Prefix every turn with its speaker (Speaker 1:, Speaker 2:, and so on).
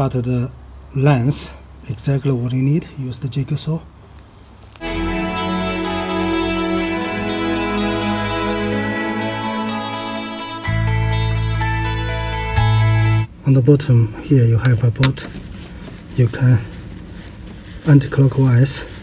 Speaker 1: cut the length exactly what you need. Use the jigsaw. On the bottom here you have a bolt. You can anti-clockwise